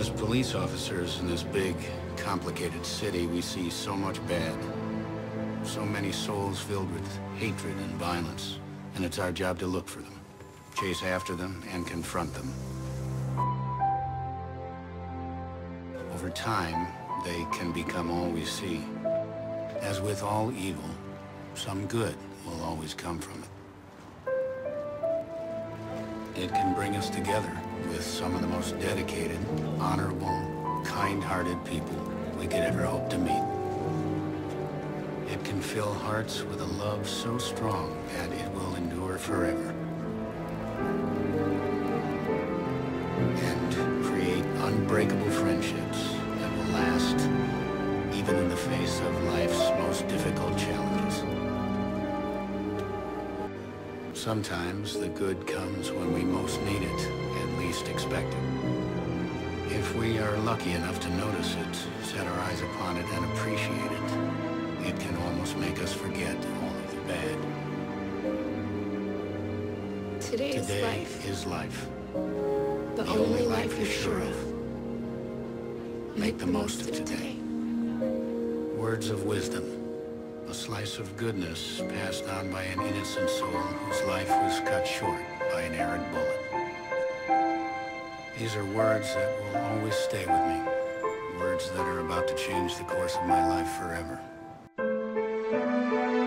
As police officers in this big, complicated city, we see so much bad. So many souls filled with hatred and violence. And it's our job to look for them, chase after them, and confront them. Over time, they can become all we see. As with all evil, some good will always come from it. It can bring us together with some of the most dedicated, honorable, kind-hearted people we could ever hope to meet. It can fill hearts with a love so strong that it will endure forever. And create unbreakable friendships that will last even in the face of life's most difficult challenges. Sometimes the good comes when we most need it and least expect it. If we are lucky enough to notice it, set our eyes upon it, and appreciate it, it can almost make us forget all of the bad. Today is life. The only life you're sure of. Make the most of today. Words of wisdom. A slice of goodness passed on by an innocent soul whose life was cut short by an errant bullet. These are words that will always stay with me. Words that are about to change the course of my life forever.